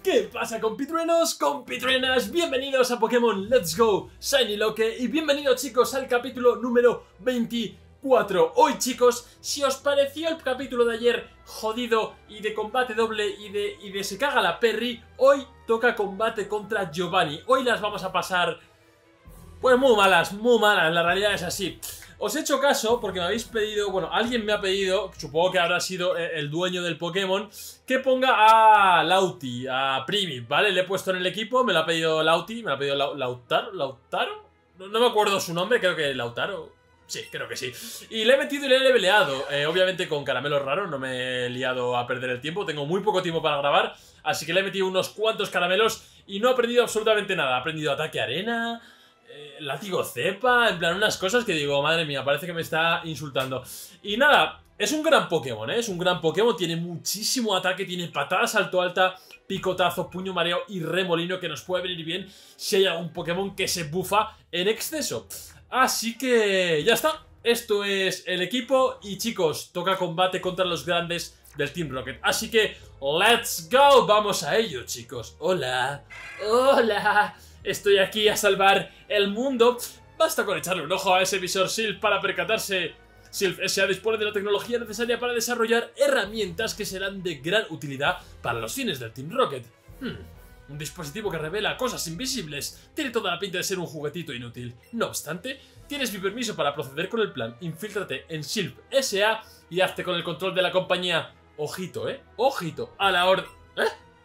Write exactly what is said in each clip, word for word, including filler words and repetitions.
¿Qué pasa, compitruenos, compitruenas? Bienvenidos a Pokémon Let's Go Shiny Loque y bienvenidos, chicos, al capítulo número veinticuatro. Hoy, chicos, si os pareció el capítulo de ayer jodido y de combate doble y de, y de se caga la Perry, hoy toca combate contra Giovanni. Hoy las vamos a pasar, pues muy malas, muy malas, la realidad es así. Os he hecho caso porque me habéis pedido, bueno, alguien me ha pedido, supongo que habrá sido el dueño del Pokémon, que ponga a Lauti, a Primi, ¿vale? Le he puesto en el equipo, me lo ha pedido Lauti, me lo ha pedido La Lautaro, ¿Lautaro? No, no me acuerdo su nombre, creo que Lautaro. Sí, creo que sí. Y le he metido y le he leveleado, eh, obviamente con caramelos raros, no me he liado a perder el tiempo, tengo muy poco tiempo para grabar, así que le he metido unos cuantos caramelos y no he aprendido absolutamente nada. He aprendido ataque arena, eh, látigo cepa, en plan unas cosas que digo, madre mía, parece que me está insultando. Y nada, es un gran Pokémon, ¿eh? Es un gran Pokémon, tiene muchísimo ataque, tiene patada, salto alta, picotazo, puño mareo y remolino, que nos puede venir bien si hay algún Pokémon que se bufa en exceso. Así que ya está, esto es el equipo y, chicos, toca combate contra los grandes del Team Rocket. Así que, let's go, vamos a ello, chicos. Hola, hola, estoy aquí a salvar el mundo. Basta con echarle un ojo a ese visor S I L para percatarse. Silph S A dispone de la tecnología necesaria para desarrollar herramientas que serán de gran utilidad para los fines del Team Rocket. Hmm. Un dispositivo que revela cosas invisibles. Tiene toda la pinta de ser un juguetito inútil. No obstante, tienes mi permiso para proceder con el plan. Infíltrate en Silph S A y hazte con el control de la compañía. Ojito, ¿eh? Ojito. A la orden. ¿Eh?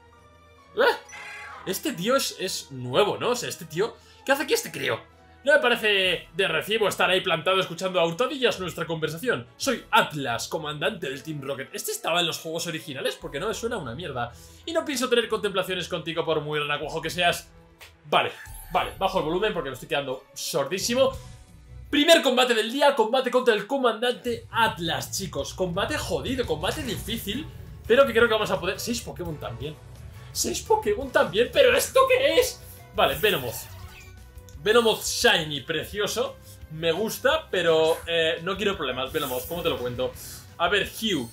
¿Eh? Este tío es, es nuevo, ¿no? O sea, este tío... ¿Qué hace aquí este crío? No me parece de recibo estar ahí plantado escuchando a hurtadillas nuestra conversación. Soy Atlas, comandante del Team Rocket. ¿Este estaba en los juegos originales? Porque no me suena una mierda. Y no pienso tener contemplaciones contigo por muy renacuajo que seas. Vale, vale, bajo el volumen porque me estoy quedando sordísimo. Primer combate del día, combate contra el comandante Atlas, chicos. Combate jodido, combate difícil, pero que creo que vamos a poder... Seis Pokémon también. Seis Pokémon también, ¿pero esto qué es? Vale, Venomoth. Venomoth Shiny, precioso. Me gusta, pero eh, no quiero problemas. Venomoth, ¿cómo te lo cuento? A ver, Hugh.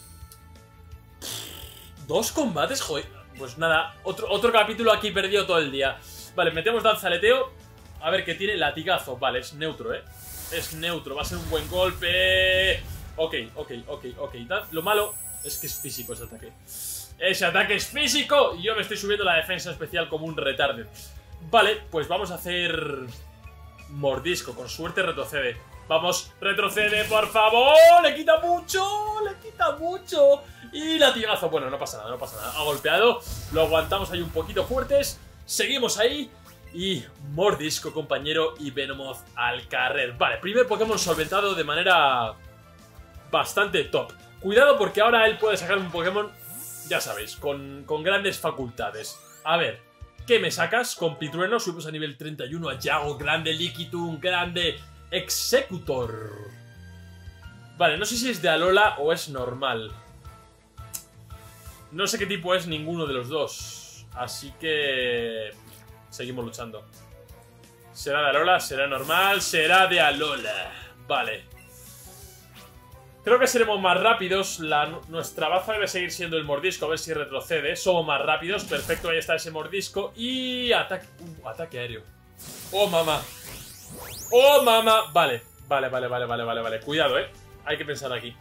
Dos combates, joder. Pues nada, otro, otro capítulo aquí perdido todo el día. Vale, metemos danzaleteo. A ver, que tiene latigazo. Vale, es neutro, ¿eh? Es neutro, va a ser un buen golpe. Ok, ok, ok, ok. Lo malo es que es físico ese ataque. Ese ataque es físico y yo me estoy subiendo la defensa especial como un retarded. Vale, pues vamos a hacer mordisco, con suerte retrocede. Vamos, retrocede, por favor. Le quita mucho, le quita mucho. Y latigazo, bueno, no pasa nada, no pasa nada. Ha golpeado, lo aguantamos ahí un poquito fuertes. Seguimos ahí. Y mordisco, compañero, y Venomoth al carrer. Vale, primer Pokémon solventado de manera bastante top. Cuidado porque ahora él puede sacar un Pokémon, ya sabéis, con, con grandes facultades. A ver, ¿qué me sacas? Con Pitrueno subimos a nivel treinta y uno a Yago, grande Lickitung, grande Executor. Vale, no sé si es de Alola o es normal. No sé qué tipo es ninguno de los dos. Así que... seguimos luchando. ¿Será de Alola? ¿Será normal? ¿Será de Alola? Vale. Creo que seremos más rápidos. La, nuestra baza debe seguir siendo el mordisco. A ver si retrocede. Somos más rápidos. Perfecto, ahí está ese mordisco. Y ataque... Uh, ataque aéreo. Oh, mamá. Oh, mamá. Vale. Vale, vale, vale, vale, vale, vale. Cuidado, eh. Hay que pensar aquí.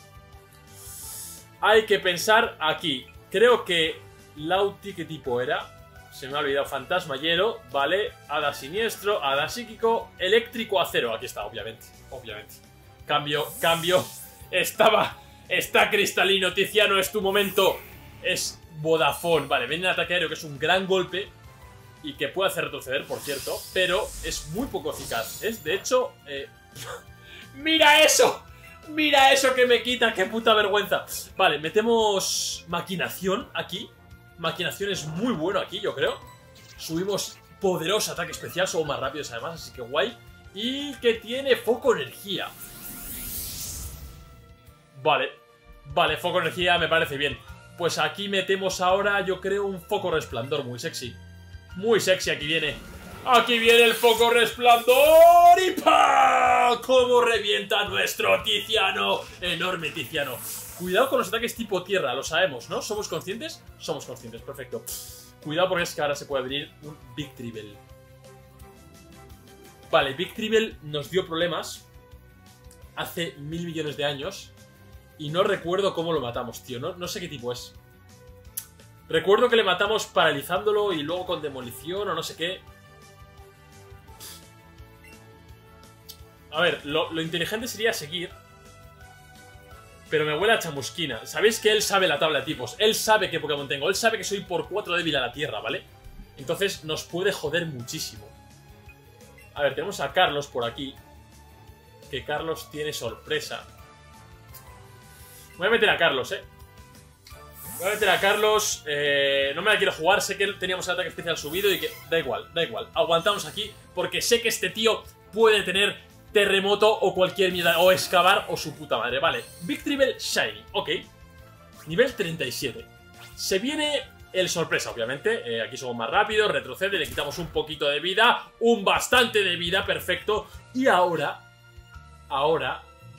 Hay que pensar aquí. Creo que Lauti, ¿qué tipo era? Se me ha olvidado. Fantasma hielo. Vale. Hada siniestro. Hada psíquico. Eléctrico acero. Aquí está, obviamente. Obviamente. Cambio, cambio. Estaba... Está cristalino, Tiziano, es tu momento. Es Vodafone. Vale, viene el ataque aéreo, que es un gran golpe y que puede hacer retroceder, por cierto, pero es muy poco eficaz. Es, de hecho... Eh... ¡Mira eso! ¡Mira eso que me quita! ¡Qué puta vergüenza! Vale, metemos maquinación aquí. Maquinación es muy bueno aquí, yo creo. Subimos poderoso ataque especial, somos más rápidos además, así que guay. Y que tiene foco energía. Vale, vale, foco energía me parece bien. Pues aquí metemos ahora, yo creo, un foco resplandor muy sexy. Muy sexy, aquí viene. Aquí viene el foco resplandor y ¡pam! ¡Cómo revienta nuestro Tiziano! Enorme Tiziano. Cuidado con los ataques tipo tierra, lo sabemos, ¿no? ¿Somos conscientes? Somos conscientes, perfecto. Cuidado porque es que ahora se puede abrir un Victreebel. Vale, Victreebel nos dio problemas hace mil millones de años. Y no recuerdo cómo lo matamos, tío. No, no sé qué tipo es. Recuerdo que le matamos paralizándolo y luego con demolición o no sé qué. A ver, lo, lo inteligente sería seguir. Pero me huele a chamusquina. Sabéis que él sabe la tabla de tipos. Él sabe qué Pokémon tengo. Él sabe que soy por cuatro débil a la tierra, ¿vale? Entonces nos puede joder muchísimo. A ver, tenemos a Carlos por aquí. Que Carlos tiene sorpresa. Voy a meter a Carlos, eh. Voy a meter a Carlos. Eh, no me la quiero jugar. Sé que teníamos el ataque especial subido y que... Da igual, da igual. Aguantamos aquí porque sé que este tío puede tener terremoto o cualquier mierda. O excavar o su puta madre. Vale. Victreebel Shiny. Ok. Nivel treinta y siete. Se viene el sorpresa, obviamente. Eh, aquí somos más rápidos. Retrocede. Le quitamos un poquito de vida. Un bastante de vida. Perfecto. Y ahora... Ahora...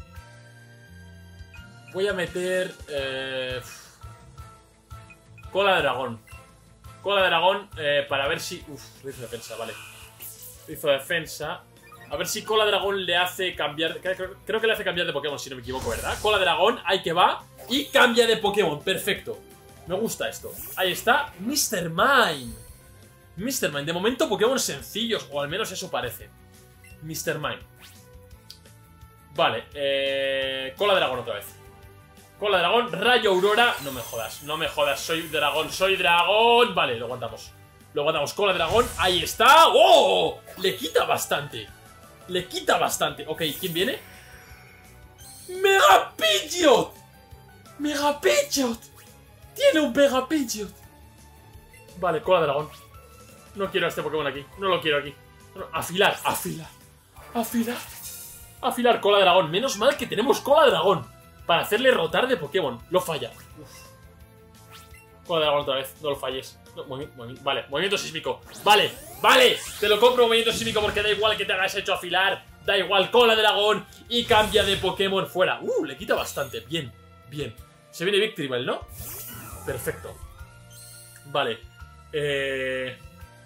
Voy a meter... Eh, cola de dragón. Cola de dragón eh, para ver si... Uf, rizo de defensa, vale. Rizo de defensa. A ver si cola de dragón le hace cambiar... Creo, creo que le hace cambiar de Pokémon, si no me equivoco, ¿verdad? Cola de dragón, ahí que va. Y cambia de Pokémon, perfecto. Me gusta esto. Ahí está, mister Mime. mister Mime, de momento Pokémon sencillos, o al menos eso parece. mister Mime. Vale, eh... cola de dragón otra vez. Cola de dragón, rayo aurora. No me jodas, no me jodas, soy dragón, soy dragón. Vale, lo aguantamos. Lo aguantamos, cola de dragón, ahí está. ¡Oh! Le quita bastante. Le quita bastante. Ok, ¿quién viene? ¡Mega Pidgeot! ¡Mega Pidgeot! Tiene un Mega Pidgeot. Vale, cola de dragón. No quiero a este Pokémon aquí, no lo quiero aquí. No, afilar, afilar. Afilar. Afilar, cola de dragón. Menos mal que tenemos cola de dragón para hacerle rotar de Pokémon. Lo falla. Uf. Cola de dragón otra vez. No lo falles. No, movi movi vale, movimiento sísmico. Vale, vale. Te lo compro movimiento sísmico porque da igual que te hagas hecho afilar. Da igual, cola de dragón. Y cambia de Pokémon fuera. Uh, le quita bastante. Bien, bien. Se viene Victreebel, ¿no? Perfecto. Vale. Eh...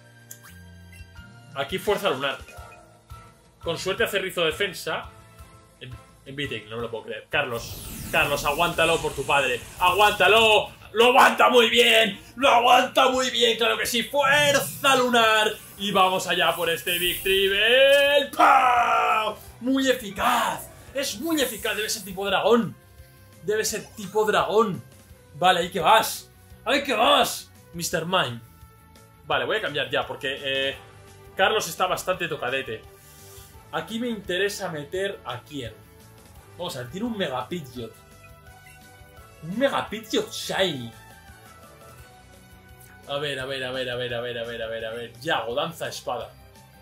Aquí fuerza lunar. Con suerte hace rizo defensa. Enviting, no me lo puedo creer. Carlos, Carlos, aguántalo por tu padre. ¡Aguántalo! ¡Lo aguanta muy bien! ¡Lo aguanta muy bien! ¡Claro que sí! ¡Fuerza lunar! Y vamos allá por este Victreebel. ¡Pau! ¡Muy eficaz! ¡Es muy eficaz! Debe ser tipo dragón. Debe ser tipo dragón. Vale, ahí que vas. ¡Ahí que vas! mister Mime. Vale, voy a cambiar ya porque eh, Carlos está bastante tocadete. Aquí me interesa meter a quién. Vamos a ver, tiene un Mega Pidgeot. Un Mega Pidgeot Shiny. A ver, a ver, a ver, a ver, a ver, a ver, a ver, a ver. Yago, danza espada.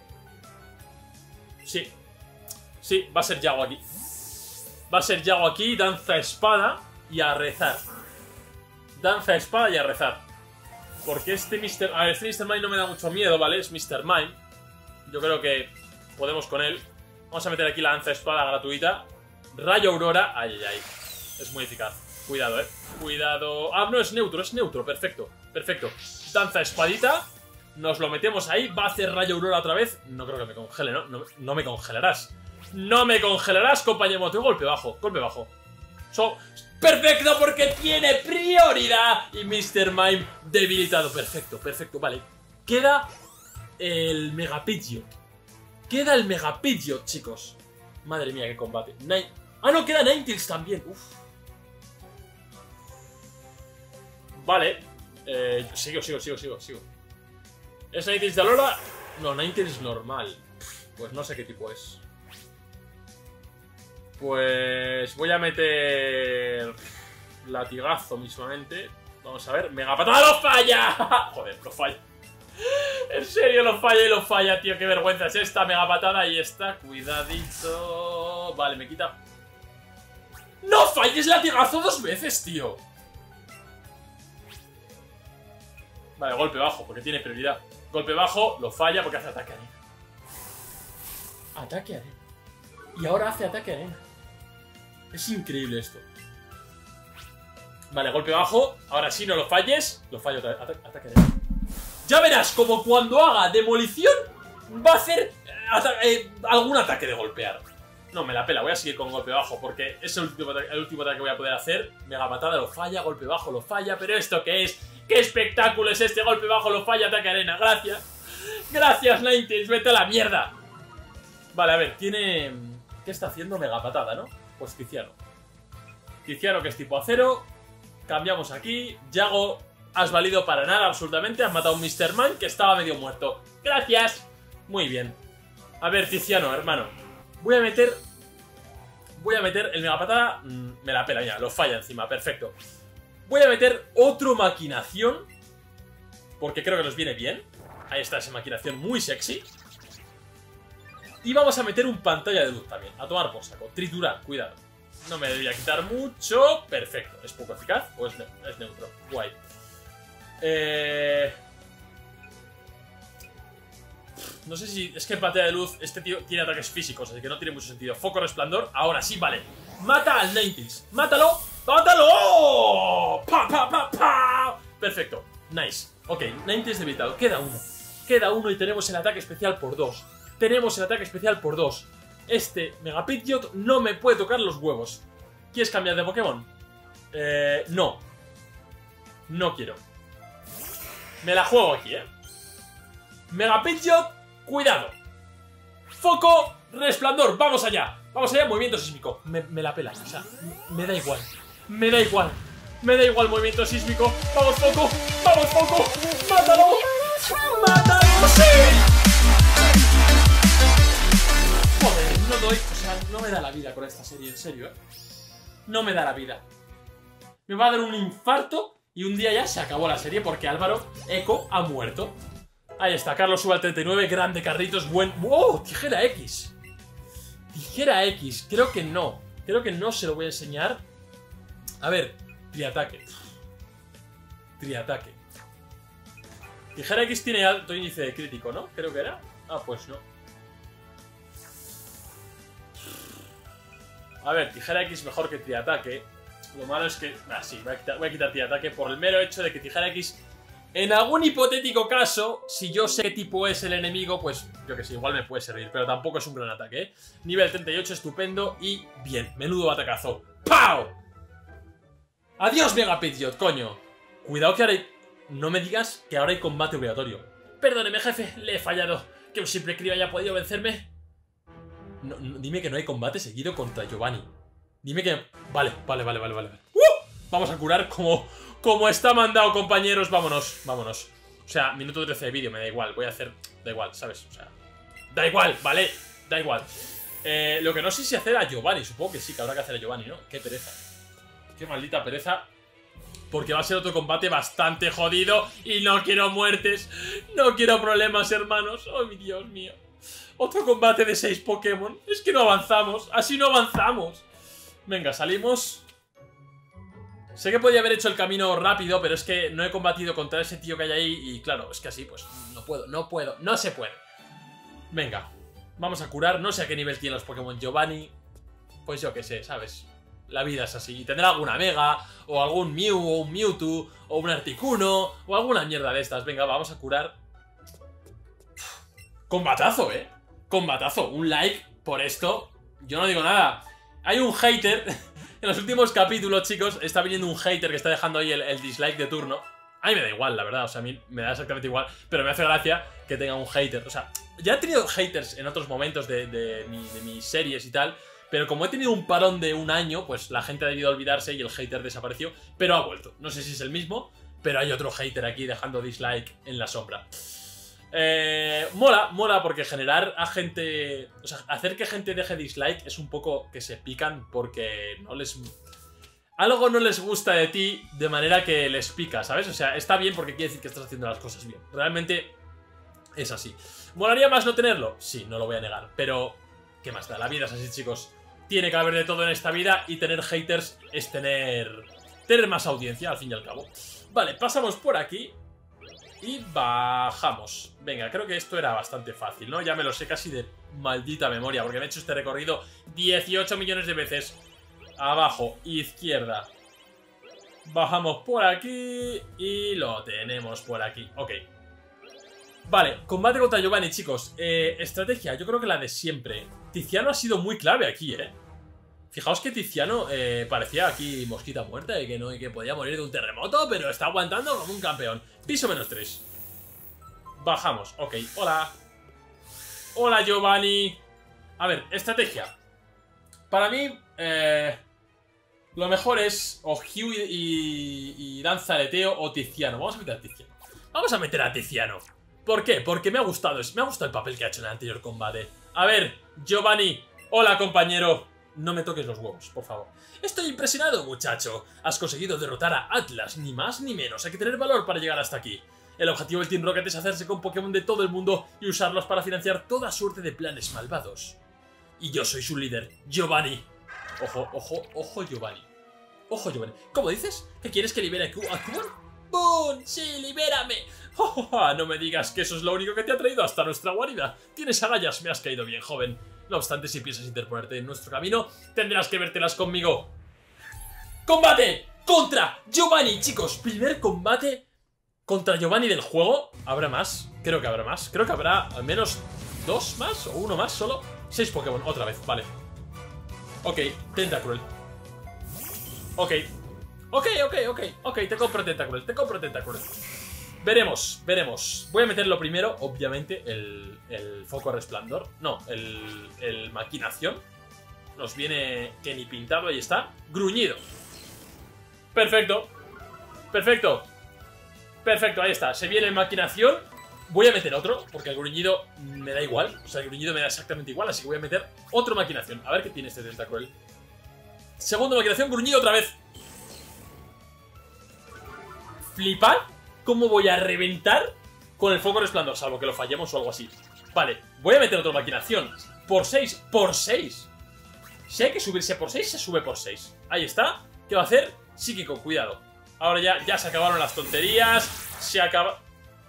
Sí. Sí, va a ser Yago aquí. Va a ser Yago aquí, danza espada y a rezar. Danza espada y a rezar. Porque este mister A ver, este mister Mime no me da mucho miedo, ¿vale? Es mister Mime. Yo creo que podemos con él. Vamos a meter aquí la danza espada gratuita. Rayo aurora. Ay, ay, ay. Es muy eficaz. Cuidado, eh. Cuidado. Ah, no, es neutro, es neutro. Perfecto, perfecto. Danza espadita. Nos lo metemos ahí. Va a hacer rayo aurora otra vez. No creo que me congele, ¿no? No, no me congelarás. No me congelarás, compañero. Tengo golpe bajo, golpe bajo. So, perfecto, porque tiene prioridad. Y mister Mime debilitado. Perfecto, perfecto, vale. Queda el Mega Pidgeot. Queda el Mega Pidgeot, chicos. Madre mía, qué combate. Nine... Ah, no, queda Ninetales también. Uf. Vale. Eh, sigo, sigo, sigo, sigo, sigo. ¿Es Ninetales de Alola? No, Ninetales normal. Pues no sé qué tipo es. Pues voy a meter latigazo mismamente. Vamos a ver. Mega patada, ¡lo falla! Joder, lo falla. En serio, lo falla y lo falla, tío. Qué vergüenza es esta mega patada. Ahí está, cuidadito. Vale, me quita. ¡No falles latigazo dos veces, tío! Vale, golpe bajo, porque tiene prioridad. Golpe bajo, lo falla porque hace ataque arena. Ataque arena. Y ahora hace ataque arena. Es increíble esto. Vale, golpe bajo. Ahora sí, no lo falles. Lo fallo otra vez. Ata ataque arena. Ya verás como cuando haga demolición va a hacer ata eh, algún ataque de golpear. No, me la pela, voy a seguir con golpe bajo porque es el último, el último ataque que voy a poder hacer. Mega patada lo falla, golpe bajo lo falla. ¿Pero esto qué es? ¿Qué espectáculo es este? Golpe bajo lo falla, ataque arena. Gracias. Gracias, Ninetales, vete a la mierda. Vale, a ver, tiene... ¿Qué está haciendo? Mega patada, ¿no? Pues Tiziano. Tiziano, que es tipo acero. Cambiamos aquí. Yago, has valido para nada absolutamente. Has matado a un mister Man que estaba medio muerto. Gracias. Muy bien. A ver, Tiziano, hermano. Voy a meter... Voy a meter el mega patada. Mmm, me la pela ya, lo falla encima, perfecto. Voy a meter otro maquinación. Porque creo que nos viene bien. Ahí está esa maquinación muy sexy. Y vamos a meter un pantalla de luz también. A tomar por saco. Triturar, cuidado. No me debería quitar mucho. Perfecto. ¿Es poco eficaz o es, ne es neutro? Guay. Eh... No sé si... Es que en pantalla de luz este tío tiene ataques físicos, así que no tiene mucho sentido. Foco resplandor. Ahora sí, vale. Mata al Ninetales. ¡Mátalo! ¡Mátalo! ¡Pa, pa, pa, pa! Perfecto. Nice. Ok, Ninetales debilitado. Queda uno. Queda uno y tenemos el ataque especial por dos. Tenemos el ataque especial por dos. Este Mega Pidgeot no me puede tocar los huevos. ¿Quieres cambiar de Pokémon? Eh... No. No quiero. Me la juego aquí, eh. Mega Pidgeot, cuidado. Foco, resplandor, vamos allá. Vamos allá, movimiento sísmico. Me, me la pela, o sea, me da igual. Me da igual. Me da igual movimiento sísmico. Vamos, Foco, vamos, Foco. ¡Mátalo! ¡Mátalo! ¡Sí! Joder, no doy, o sea, no me da la vida con esta serie, en serio, eh. No me da la vida. Me va a dar un infarto y un día ya se acabó la serie porque Álvaro Eco ha muerto. Ahí está, Carlos sube al treinta y nueve, grande Carritos, buen... ¡Wow! Tijera X. Tijera X, creo que no. Creo que no se lo voy a enseñar. A ver, triataque. Triataque. Tijera X tiene alto índice de crítico, ¿no? Creo que era. Ah, pues no. A ver, Tijera X mejor que triataque. Lo malo es que... Ah, sí, voy a quitar, voy a quitar triataque por el mero hecho de que Tijera X... En algún hipotético caso, si yo sé qué tipo es el enemigo, pues yo que sé, igual me puede servir, pero tampoco es un gran ataque, ¿eh? Nivel treinta y ocho, estupendo y bien, menudo atacazo. ¡Pau! ¡Adiós, Mega Pidgeot, coño! Cuidado que ahora hay... No me digas que ahora hay combate obligatorio. Perdóneme, jefe, le he fallado. ¿Que un simple crío haya podido vencerme? No, no, dime que no hay combate seguido contra Giovanni. Dime que... Vale, vale, vale, vale, vale. ¡Uh! Vamos a curar como... Como está mandado, compañeros, vámonos, vámonos. O sea, minuto trece de vídeo, me da igual. Voy a hacer... Da igual, ¿sabes? O sea... Da igual, ¿vale? Da igual. Eh, lo que no sé si hacer a Giovanni. Supongo que sí, que habrá que hacer a Giovanni, ¿no? Qué pereza. Qué maldita pereza. Porque va a ser otro combate bastante jodido. Y no quiero muertes. No quiero problemas, hermanos. Oh, mi Dios mío. Otro combate de seis Pokémon. Es que no avanzamos. Así no avanzamos. Venga, salimos... Sé que podía haber hecho el camino rápido, pero es que no he combatido contra ese tío que hay ahí y claro, es que así, pues no puedo, no puedo, no se puede. Venga, vamos a curar, no sé a qué nivel tienen los Pokémon Giovanni, pues yo qué sé, ¿sabes? La vida es así, tendrá alguna Mega, o algún Mew, o un Mewtwo, o un Articuno, o alguna mierda de estas. Venga, vamos a curar. Combatazo, ¿eh? Combatazo, un like por esto, yo no digo nada. Hay un hater... En los últimos capítulos, chicos, está viniendo un hater que está dejando ahí el, el dislike de turno. A mí me da igual, la verdad, o sea, a mí me da exactamente igual. Pero me hace gracia que tenga un hater. O sea, ya he tenido haters en otros momentos de, de, mi, de mis series y tal. Pero como he tenido un parón de un año, pues la gente ha debido olvidarse y el hater desapareció. Pero ha vuelto. No sé si es el mismo, pero hay otro hater aquí dejando dislike en la sombra. Eh, mola, mola porque generar a gente... O sea, hacer que gente deje dislike es un poco que se pican porque no les... Algo no les gusta de ti de manera que les pica, ¿sabes? O sea, está bien porque quiere decir que estás haciendo las cosas bien. Realmente es así. ¿Molaría más no tenerlo? Sí, no lo voy a negar. Pero, ¿qué más da? La vida es así, chicos. Tiene que haber de todo en esta vida y tener haters es tener... Tener más audiencia, al fin y al cabo. Vale, pasamos por aquí. Y bajamos. Venga, creo que esto era bastante fácil, ¿no? Ya me lo sé casi de maldita memoria, porque me he hecho este recorrido dieciocho millones de veces. Abajo, izquierda. Bajamos por aquí y lo tenemos por aquí. Ok. Vale, combate contra Giovanni, chicos. eh, Estrategia, yo creo que la de siempre. Tiziano ha sido muy clave aquí, eh Fijaos que Tiziano eh, parecía aquí mosquita muerta y que no y que podía morir de un terremoto, pero está aguantando como un campeón. Piso menos tres. Bajamos, ok, hola. Hola, Giovanni. A ver, estrategia. Para mí, eh, lo mejor es o Hugh y, y, y Danza Aleteo o Tiziano. Vamos a meter a Tiziano. Vamos a meter a Tiziano. ¿Por qué? Porque me ha gustado, me ha gustado el papel que ha hecho en el anterior combate. A ver, Giovanni. Hola, compañero. No me toques los huevos, por favor. Estoy impresionado, muchacho. Has conseguido derrotar a Atlas, ni más ni menos. Hay que tener valor para llegar hasta aquí. El objetivo del Team Rocket es hacerse con Pokémon de todo el mundo y usarlos para financiar toda suerte de planes malvados. Y yo soy su líder, Giovanni. Ojo, ojo, ojo, Giovanni. Ojo, Giovanni. ¿Cómo dices? ¿Que quieres que libere a Cuban? ¡Bum! ¡Sí, libérame! Oh, oh, oh, no me digas que eso es lo único que te ha traído hasta nuestra guarida. Tienes agallas, me has caído bien, joven. No obstante, si piensas interponerte en nuestro camino, tendrás que vértelas conmigo. ¡Combate! ¡Contra Giovanni! Chicos, primer combate contra Giovanni del juego. ¿Habrá más? Creo que habrá más. Creo que habrá al menos dos más o uno más solo. Seis Pokémon, otra vez, vale. Ok, Tentacruel. Ok. Ok, ok, ok, ok, te compro Tentacruel, te compro Tentacruel. Veremos, veremos. Voy a meterlo primero, obviamente, el, el foco resplandor. No, el, el maquinación. Nos viene que ni pintado, ahí está. Gruñido. Perfecto. Perfecto. Perfecto, ahí está. Se viene el maquinación. Voy a meter otro, porque el gruñido me da igual. O sea, el gruñido me da exactamente igual, así que voy a meter otro maquinación. A ver qué tiene este Tentacruel. Segundo maquinación, gruñido otra vez. Flipad cómo voy a reventar con el foco resplandor, salvo que lo fallemos o algo así. Vale, voy a meter otra maquinación. Por seis, por seis. Si hay que subirse por seis, se sube por seis. Ahí está. ¿Qué va a hacer? Psíquico, cuidado. Ahora ya, ya se acabaron las tonterías. Se acaba...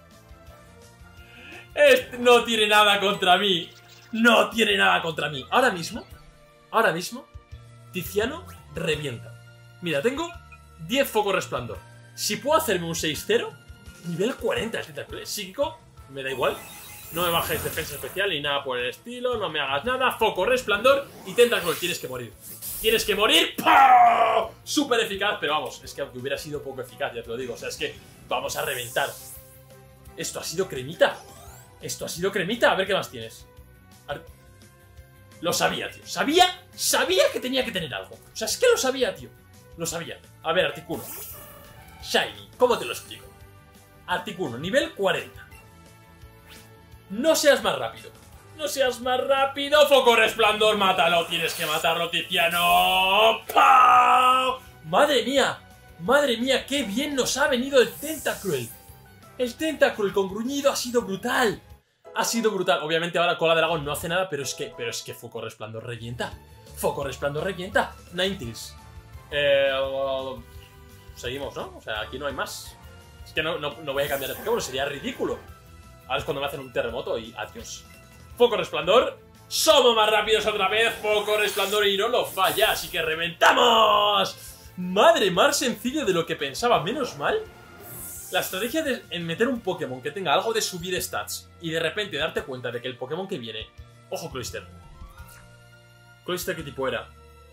Este no tiene nada contra mí. No tiene nada contra mí. Ahora mismo, ahora mismo, Tiziano revienta. Mira, tengo diez focos resplandor. Si puedo hacerme un seis cero, nivel cuarenta, psíquico, me da igual. No me bajes defensa especial ni nada por el estilo. No me hagas nada. Foco, resplandor y Tentacruel. Tienes que morir. Tienes que morir. ¡Pah! Súper eficaz, pero vamos, es que aunque hubiera sido poco eficaz, ya te lo digo. O sea, es que vamos a reventar. Esto ha sido cremita. Esto ha sido cremita. A ver qué más tienes. Ar... Lo sabía, tío. Sabía, sabía que tenía que tener algo. O sea, es que lo sabía, tío. Lo sabía. A ver, Articuno. Shiny, ¿cómo te lo explico? Articuno, nivel cuarenta. No seas más rápido. No seas más rápido. Foco resplandor, mátalo. Tienes que matarlo, Tiziano. ¡Pau! Madre mía. Madre mía, qué bien nos ha venido el Tentacruel. El Tentacruel con gruñido ha sido brutal. Ha sido brutal. Obviamente ahora Cola de Dragón no hace nada, pero es que, pero es que Foco resplandor revienta. Foco resplandor revienta. Ninetales. Eh... Seguimos, ¿no? O sea, aquí no hay más. Es que no, no, no voy a cambiar de Pokémon, sería ridículo. Ahora es cuando me hacen un terremoto y adiós. Foco resplandor. Somos más rápidos otra vez. Foco resplandor y no lo falla, así que reventamos. Madre, más sencillo de lo que pensaba. Menos mal. La estrategia de en meter un Pokémon que tenga algo de subir stats y de repente darte cuenta de que el Pokémon que viene... Ojo, Cloyster. ¿Cloyster qué tipo era?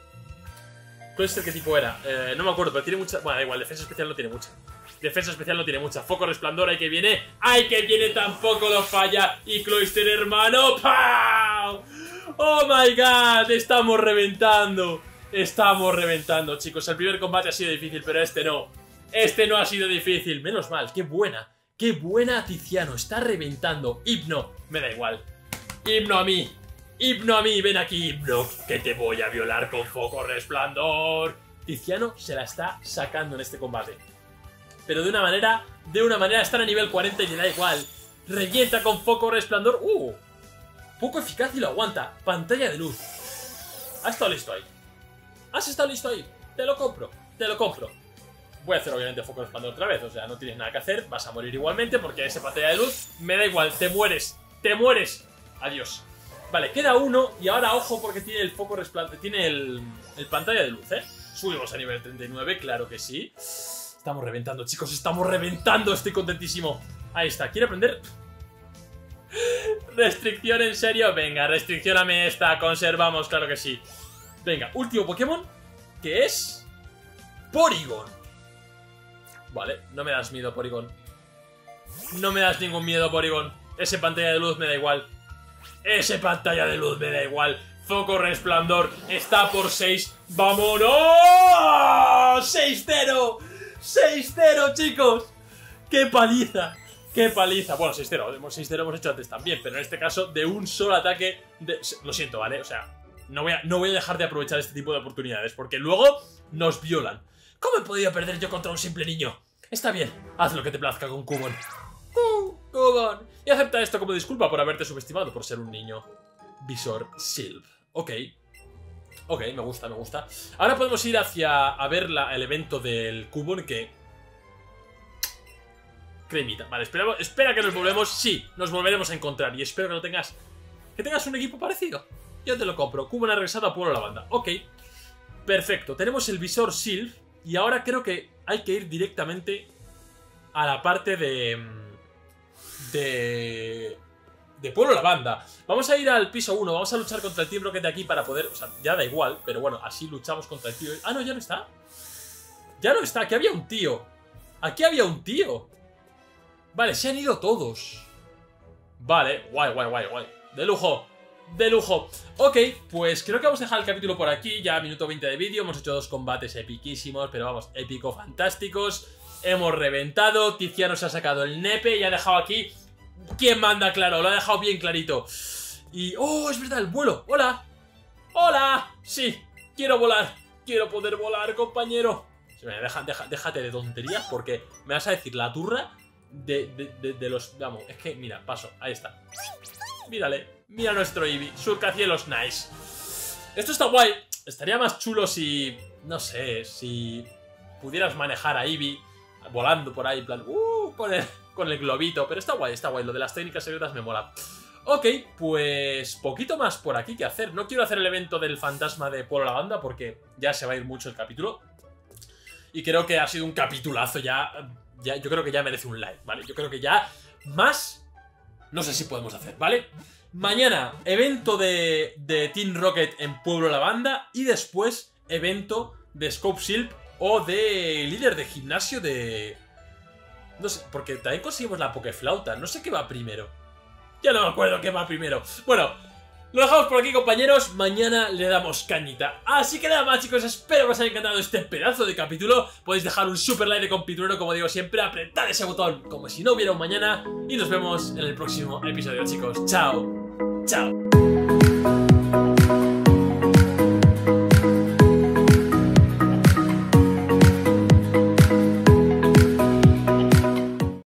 ¿Cloyster qué tipo era? Eh, no me acuerdo, pero tiene mucha... Bueno, da igual, defensa especial no tiene mucha. Defensa especial no tiene mucha. Foco resplandor, ahí que viene. ¡Ay, que viene! Tampoco lo falla. Y Cloyster, hermano. ¡Pau! ¡Oh, my God! Estamos reventando. Estamos reventando, chicos. El primer combate ha sido difícil, pero este no. Este no ha sido difícil. Menos mal. ¡Qué buena! ¡Qué buena, Tiziano! Está reventando. Hipno. Me da igual. Hipno a mí. Hipno a mí, ven aquí, Hipno, que te voy a violar con foco resplandor. Tiziano se la está sacando en este combate. Pero de una manera, de una manera están a nivel cuarenta y le da igual. Revienta con foco resplandor. Uh, poco eficaz y lo aguanta. Pantalla de luz. ¿Has estado listo ahí? ¿Has estado listo ahí? Te lo compro, te lo compro. Voy a hacer obviamente foco resplandor otra vez. O sea, no tienes nada que hacer, vas a morir igualmente porque esa pantalla de luz me da igual. Te mueres, te mueres. Adiós. Vale, queda uno y ahora ojo porque tiene el foco resplandor, tiene el, el pantalla de luz, ¿eh? Subimos a nivel treinta y nueve, claro que sí. Estamos reventando, chicos, estamos reventando, estoy contentísimo. Ahí está, ¿quiere aprender? ¿Restricción en serio? Venga, restriccióname esta, conservamos, claro que sí. Venga, último Pokémon, que es... Porygon. Vale, no me das miedo, Porygon. No me das ningún miedo, Porygon. Ese pantalla de luz me da igual. Ese pantalla de luz me da igual. Foco resplandor está por seis. ¡Vámonos! ¡seis cero! ¡seis cero, chicos! ¡Qué paliza! ¡Qué paliza! Bueno, seis cero. seis cero hemos hecho antes también, pero en este caso de un solo ataque... De... Lo siento, ¿vale? O sea, no voy, a, no voy a dejar de aprovechar este tipo de oportunidades, porque luego nos violan. ¿Cómo he podido perder yo contra un simple niño? Está bien, haz lo que te plazca con Cubone. Uh, Cubone. Y acepta esto como disculpa por haberte subestimado por ser un niño. Visor Silph. Ok. Ok, me gusta, me gusta. Ahora podemos ir hacia a ver la, el evento del Cubone que... Cremita. Vale, esperamos, espera que nos volvemos. Sí, nos volveremos a encontrar. Y espero que no tengas... Que tengas un equipo parecido. Yo te lo compro. Cubone ha regresado a Pueblo Lavanda. Ok. Perfecto. Tenemos el Visor Silph. Y ahora creo que hay que ir directamente a la parte de... De... De Pueblo Lavanda. Vamos a ir al piso uno. Vamos a luchar contra el Team Rocket de aquí para poder... O sea, ya da igual. Pero bueno, así luchamos contra el tío. Ah, no, ya no está. Ya no está. Aquí había un tío. Aquí había un tío. Vale, se han ido todos. Vale, guay, guay, guay, guay. De lujo. De lujo. Ok, pues creo que vamos a dejar el capítulo por aquí. Ya minuto veinte de vídeo. Hemos hecho dos combates epiquísimos. Pero vamos, épico, fantásticos. Hemos reventado. Tiziano se ha sacado el nepe y ha dejado aquí... ¿Quién manda? Claro, lo ha dejado bien clarito. Y... ¡Oh, es verdad! ¡El vuelo! ¡Hola! ¡Hola! Sí, quiero volar. Quiero poder volar, compañero. Deja, deja, déjate de tonterías porque me vas a decir la turra de, de, de, de los... Vamos, es que, mira, paso. Ahí está. Mírale. Mira nuestro Eevee. Surcacielos, nice. Esto está guay. Estaría más chulo si... No sé, si... Pudieras manejar a Eevee volando por ahí, en plan... Uh, con el... Con el globito, pero está guay, está guay. Lo de las técnicas secretas me mola. Ok, pues poquito más por aquí que hacer. No quiero hacer el evento del fantasma de Pueblo Lavanda porque ya se va a ir mucho el capítulo. Y creo que ha sido un capitulazo ya, ya. Yo creo que ya merece un like, ¿vale? Yo creo que ya más... No sé si podemos hacer, ¿vale? Mañana, evento de, de Team Rocket en Pueblo Lavanda. Y después, evento de Scope Silph o de líder de gimnasio de... No sé, porque también conseguimos la Pokeflauta. No sé qué va primero. Ya no me acuerdo qué va primero. Bueno, lo dejamos por aquí, compañeros. Mañana le damos cañita. Así que nada más, chicos. Espero que os haya encantado este pedazo de capítulo. Podéis dejar un super like de compitrueno, como digo siempre. Apretad ese botón como si no hubiera un mañana. Y nos vemos en el próximo episodio, chicos. Chao. Chao.